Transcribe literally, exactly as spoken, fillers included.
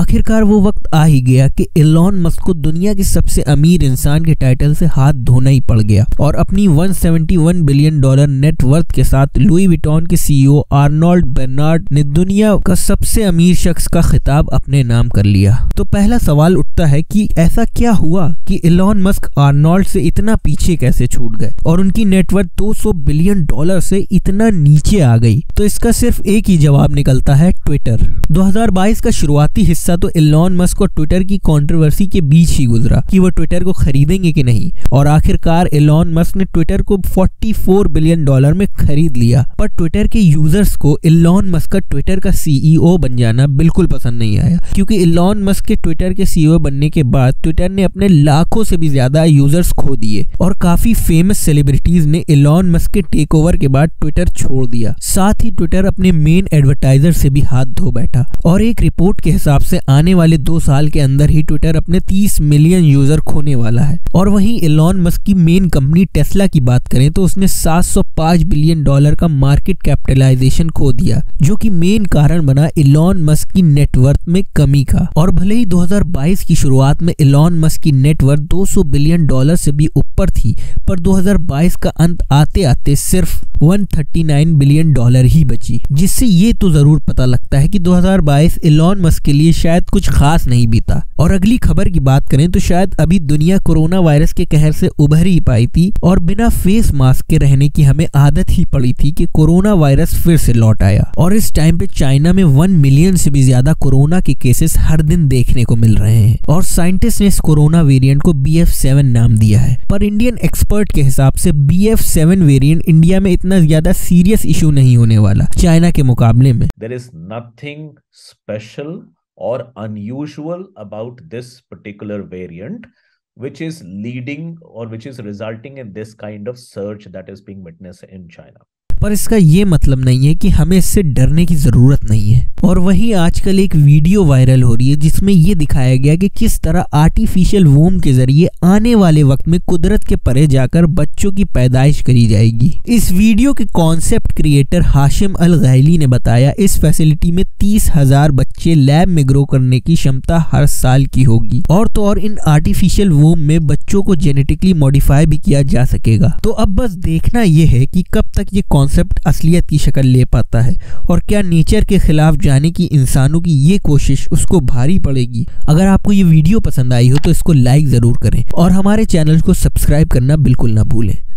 आखिरकार वो वक्त आ ही गया कि एलॉन मस्क को दुनिया के सबसे अमीर इंसान के टाइटल से हाथ धोना ही पड़ गया और अपनी एक सौ इकहत्तर बिलियन डॉलर नेट वर्थ के साथ लुई विटॉन के सीईओ आर्नोल्ड बर्नार्ड ने दुनिया का सबसे अमीर शख्स का खिताब अपने नाम कर लिया। तो पहला सवाल उठता है कि ऐसा क्या हुआ कि एलॉन मस्क आर्नोल्ड से इतना पीछे कैसे छूट गए और उनकी नेटवर्थ दो सौ बिलियन डॉलर से इतना नीचे आ गई। तो इसका सिर्फ एक ही जवाब निकलता है, ट्विटर। दो हज़ार बाईस का शुरुआती हिस्सा तो एलॉन मस्क और ट्विटर की कंट्रोवर्सी के बीच ही गुजरा कि वो ट्विटर को खरीदेंगे कि नहीं, और आखिरकार एलॉन मस्क ने ट्विटर को चौवालीस बिलियन डॉलर में खरीद लिया। पर ट्विटर के यूजर्स को एलॉन मस्क का ट्विटर का सीईओ बन जाना बिल्कुल पसंद नहीं आया, क्योंकि एलॉन मस्क के ट्विटर के सीईओ बनने के बाद ट्विटर ने अपने लाखों से भी ज्यादा यूजर्स खो दिए और काफी फेमस सेलिब्रिटीज ने एलॉन मस्क के टेक ओवर के बाद ट्विटर छोड़ दिया। साथ ही ट्विटर अपने मेन एडवर्टाइजर से भी हाथ धो बैठा और एक रिपोर्ट के हिसाब से आने वाले दो साल के अंदर ही ट्विटर अपने तीस मिलियन यूजर खोने वाला है। और वहीं एलॉन मस्क की मेन कंपनी टेस्ला की बात करें तो उसने सात सौ पाँच बिलियन डॉलर का मार्केट कैपिटलाइजेशन खो दिया, जो कि मेन कारण बना एलॉन मस्क की नेटवर्थ में कमी का। और भले ही दो हज़ार बाईस की शुरुआत में एलॉन मस्क की नेटवर्थ दो सौ बिलियन डॉलर से भी ऊपर थी, पर दो हज़ार बाईस का अंत आते आते सिर्फ एक सौ उनतालीस बिलियन डॉलर ही बची, जिससे ये तो जरूर पता लगता है कि दो हज़ार बाईस एलॉन मस्क के लिए शायद कुछ खास नहीं बीता। और अगली खबर की बात करें तो शायद अभी दुनिया कोरोना वायरस के कहर से उभर ही पाई थी और बिना फेस मास्क के रहने की हमें आदत ही पड़ी थी कि कोरोना वायरस फिर से लौट आया। और इस टाइम पे चाइना में वन मिलियन से भी ज्यादा कोरोना के केसेस हर दिन देखने को मिल रहे हैं और साइंटिस्ट ने इस कोरोना वेरिएंट को बी एफ सेवन नाम दिया है। पर इंडियन एक्सपर्ट के हिसाब से B F seven variant India में इतना ज्यादा सीरियस इशू नहीं होने वाला चाइना के मुकाबले में। There is nothing special or unusual about this particular variant which is leading or which is resulting in this kind of surge that is being witnessed in China. पर इसका ये मतलब नहीं है कि हमें इससे डरने की जरूरत नहीं है। और वहीं आजकल एक वीडियो वायरल हो रही है जिसमें ये दिखाया गया कि किस तरह आर्टिफिशियल वोम के जरिए आने वाले वक्त में कुदरत के परे जाकर बच्चों की पैदाइश करी जाएगी। इस वीडियो के concept creator Hashem Al Ghaili ने बताया इस फैसिलिटी में तीस हजार बच्चे लैब में ग्रो करने की क्षमता हर साल की होगी और तो और इन आर्टिफिशियल वोम में बच्चों को जेनेटिकली मॉडिफाई भी किया जा सकेगा। तो अब बस देखना यह है कि कब तक ये कॉन्सेप्ट असलियत की शक्ल ले पाता है और क्या नेचर के खिलाफ जाने की इंसानों की ये कोशिश उसको भारी पड़ेगी। अगर आपको ये वीडियो पसंद आई हो तो इसको लाइक जरूर करें और हमारे चैनल को सब्सक्राइब करना बिल्कुल ना भूलें।